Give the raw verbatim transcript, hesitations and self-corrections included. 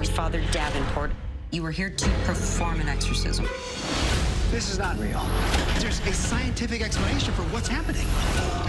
Father Davenport. You were here to perform an exorcism. This is not real. There's a scientific explanation for what's happening.